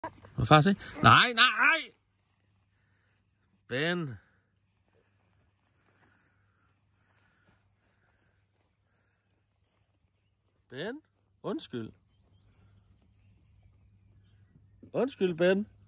Må far se? Nej, nej! Ben. Ben? Undskyld. Undskyld, Ben.